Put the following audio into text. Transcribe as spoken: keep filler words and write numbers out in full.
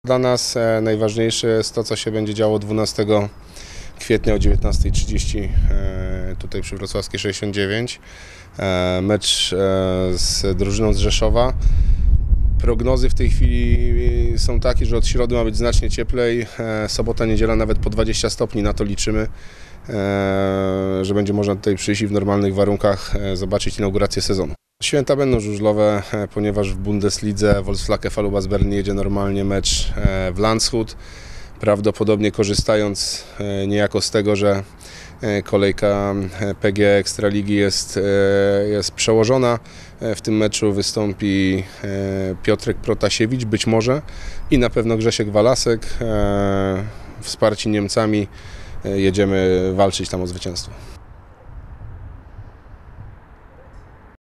Dla nas najważniejsze jest to, co się będzie działo dwunastego kwietnia o dziewiętnastej trzydzieści tutaj przy Wrocławskiej sześćdziesiąt dziewięć. Mecz z drużyną z Rzeszowa. Prognozy w tej chwili są takie, że od środy ma być znacznie cieplej. Sobota, niedziela nawet po dwadzieścia stopni, na to liczymy, że będzie można tutaj przyjść i w normalnych warunkach zobaczyć inaugurację sezonu. Święta będą żużlowe, ponieważ w Bundeslidze Wolfsblacke Falubas-Bern jedzie normalnie mecz w Landshut. Prawdopodobnie korzystając niejako z tego, że kolejka P G Ekstraligi jest, jest przełożona. W tym meczu wystąpi Piotrek Protasiewicz, być może, i na pewno Grzesiek Walasek. Wsparci Niemcami jedziemy walczyć tam o zwycięstwo.